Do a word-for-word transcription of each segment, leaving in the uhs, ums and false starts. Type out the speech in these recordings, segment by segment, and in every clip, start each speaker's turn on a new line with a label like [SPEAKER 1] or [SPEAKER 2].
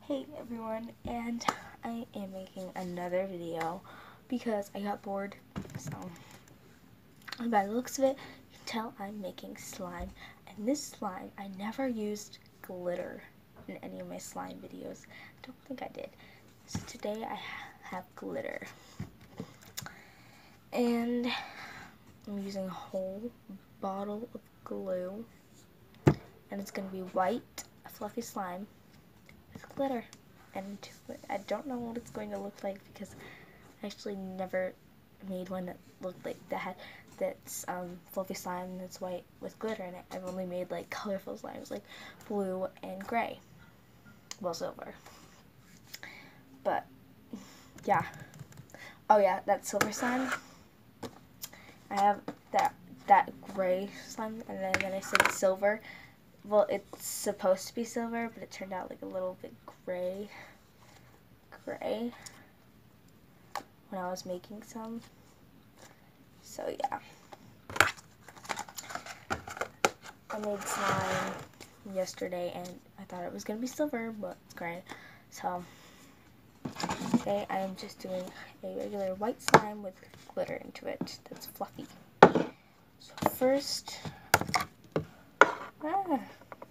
[SPEAKER 1] Hey everyone, and I am making another video because I got bored. So, by the looks of it, you can tell I'm making slime. And this slime, I never used glitter in any of my slime videos. I don't think I did. So today I have glitter. And I'm using a whole bottle of glue. And it's going to be white, a fluffy slime with glitter. And I don't know what it's going to look like because I actually never made one that looked like that. That's um, fluffy slime that's white with glitter in it. I've only made like colorful slimes like blue and gray. Well, silver. But yeah. Oh yeah, that silver slime. I have that that gray slime, and then, then I said silver. Well, it's supposed to be silver, but it turned out like a little bit gray. Gray. When I was making some. So yeah. I made slime yesterday and I thought it was going to be silver, but it's gray. So today I am just doing a regular white slime with glitter into it that's fluffy. So first, ah,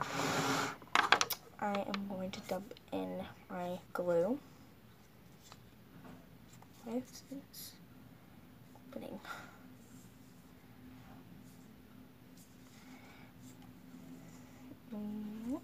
[SPEAKER 1] I am going to dump in my glue. Why is this opening? Mm.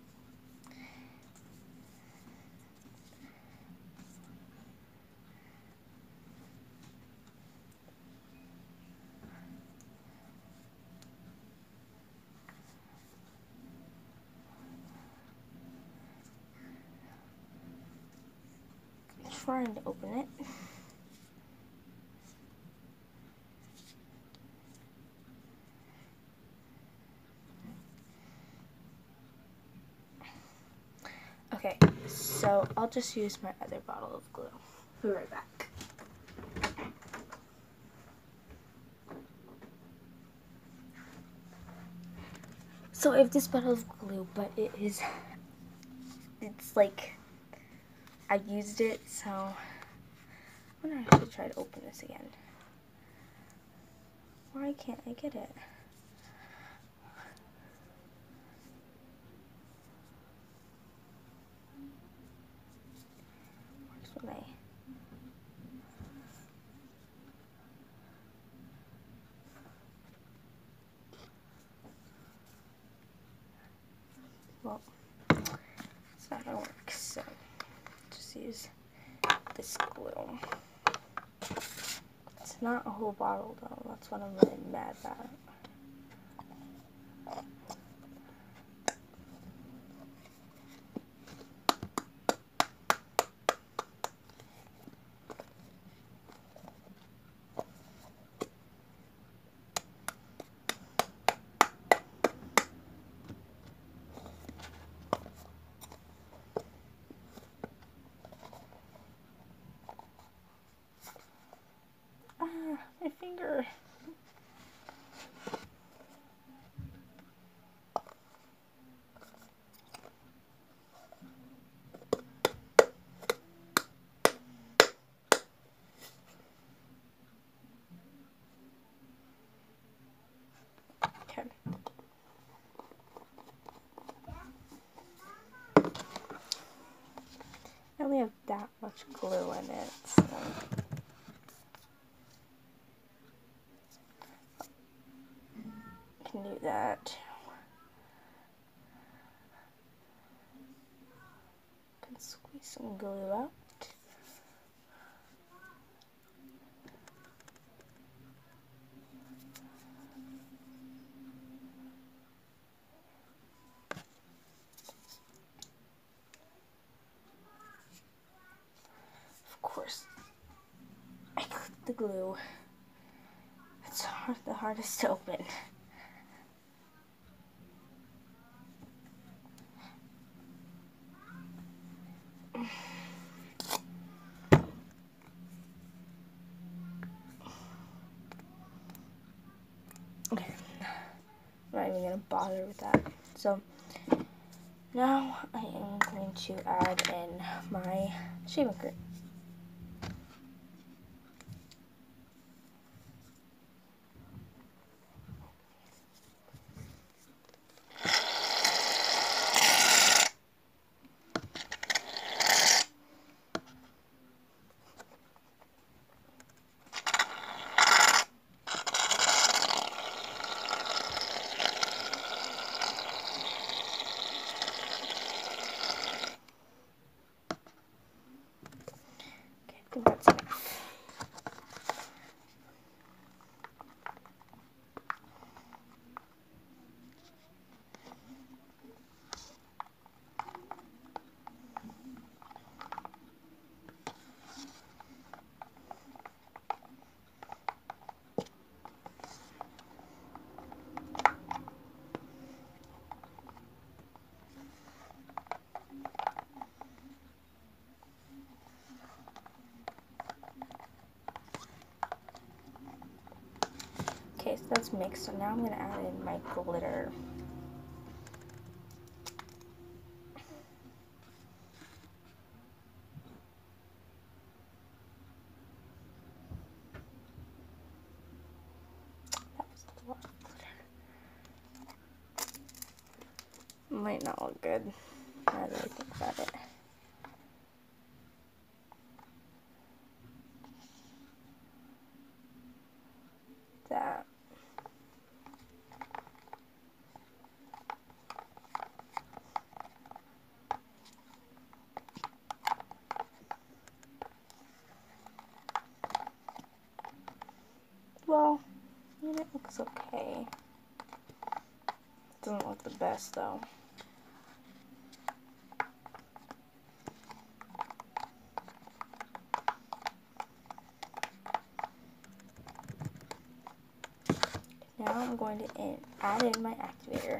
[SPEAKER 1] Trying to open it. Okay, so I'll just use my other bottle of glue. Be right back. So I have this bottle of glue, but it is, it's like, I used it, so I'm gonna have to try to open this again. Why can't I get it? Works when I... Well, it's not gonna work, so just use this glue. It's not a whole bottle though, that's what I'm really mad about. Ah, my finger. Okay. I only have that much glue in it, so... I can do that. I can squeeze some glue out. Of course, I clicked the glue. It's hard, the hardest to open. Okay, I'm not even gonna bother with that. So Now I am going to add in my shaving cream. I think that's enough. Okay, so that's mixed, so now I'm going to add in my glitter. That was a lot of glitter. Might not look good, now that I think about it. That. Well, I mean, it looks okay. It doesn't look the best though. Now I'm going to in, add in my activator.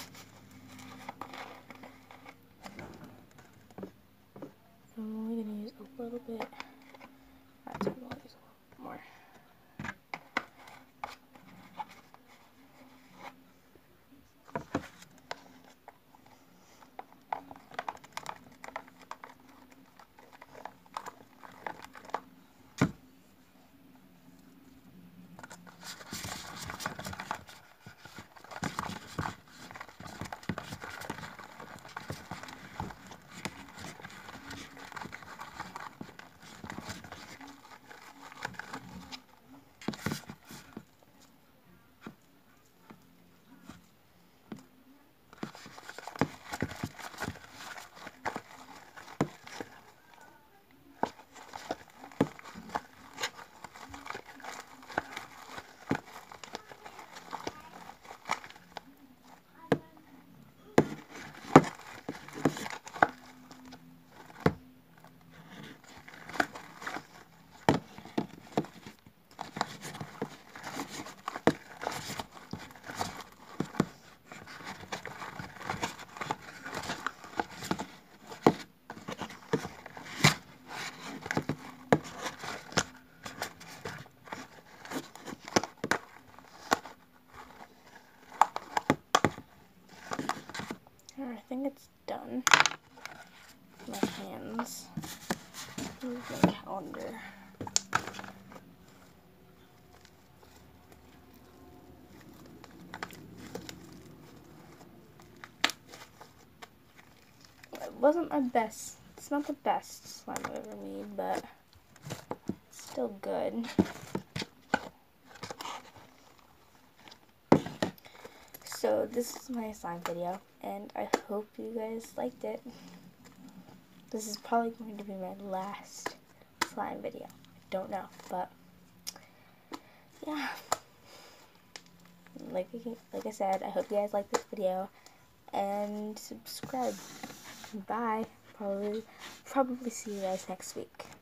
[SPEAKER 1] I'm only going to use a little bit. Actually, I'm going to use a little bit more. I think it's done. My hands. Here's my calendar. It wasn't my best. It's not the best slime I've ever made, but it's still good. So this is my slime video, and I hope you guys liked it. This is probably going to be my last slime video. I don't know, but yeah. Like, like I said, I hope you guys liked this video, and subscribe. Bye. Probably, probably see you guys next week.